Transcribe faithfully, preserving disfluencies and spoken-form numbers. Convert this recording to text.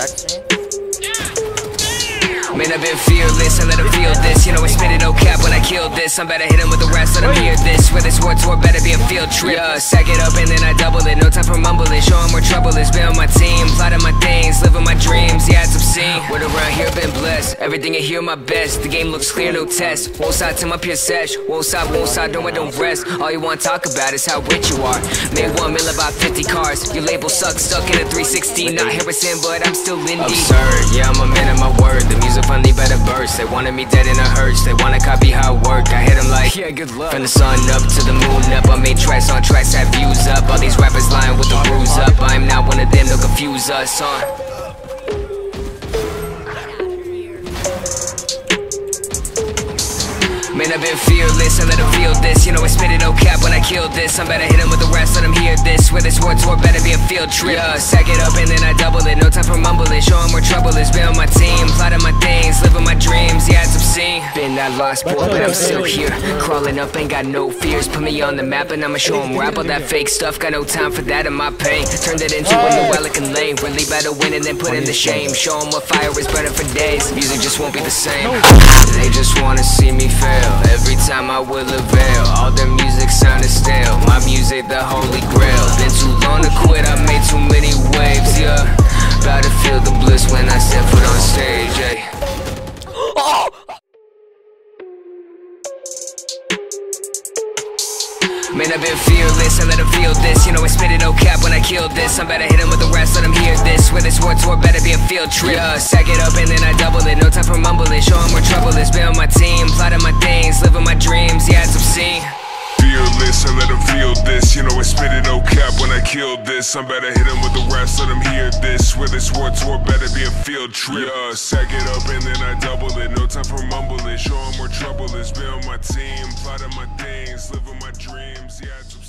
text me? Man, I've been fearless, I let them feel this. You know I spit it, no cap when I kill this. I'm better hit them with the rest, let them hear this. Where this war tour better be a field trip. Yeah, sack it up and then I double it. No time for mumbling, show them where trouble is. Been on my team, plotting my things, living my dreams. Yeah, it's obscene. Word around here been blessed. Everything I hear my best. The game looks clear, no test. Won't side to my pure sesh. Won't stop, won't stop, don't I don't rest. All you wanna talk about is how rich you are. Made one mil about fifty cars. Your label sucks, stuck in a three sixty. Not Harrison, but I'm still indie. Absurd, yeah, I'm a man of my word. The music finally better burst. They wanted me dead in a hearse. They wanna copy how I work. I hit them like, yeah, good luck. From the sun up to the moon up. I made tracks on tracks, have views up. All these rappers lying with the bruise up. I'm not one of them, they'll confuse us, huh? Man, I've been fearless, I let them feel this. You know I spit it, no cap when I kill this. I'm better hit them with the rest, let them hear this. Where this war tour better be a field trip. Yeah, sack it up and then I double it. No time for mumbling, show them where trouble is. Been on my team, plotting my things, living my dreams. Yeah, it's obscene. Been that lost boy, but I'm still here. Crawling up, ain't got no fears. Put me on the map and I'ma show them rap. All that fake stuff, got no time for that in my pain. Turned it into a new Ellicott lane. Really better win and then put in the shame. Show them what fire is burning for days. Music just won't be the same. They just wanna see me fail. Every time I will avail. All their music sounded stale. My music the holy grail. Been too long to quit, I made too many waves, yeah. About to feel the bliss when I step foot on stage, ayy. Oh! Man, I've been fearless, I let them feel this. You know I spit it, no cap when I kill this. I'm better hit them with the rest, let them hear this. Where this war tour better be a field trip. Yeah, sack it up and then I double it. No time for mumbling, show them where trouble is. Been on my team, plotting my things, living my dreams. Yeah, it's obscene. Fearless, I let them feel this. You know I spit it, no cap when I kill this. I'm better hit them with the rest, let them hear this. Where this war tour better be a field trip. Yeah, sack it up and then I double it. No time for mumbling, show them where trouble is. Been on my team, plotting my things, living my dreams. Yeah, it's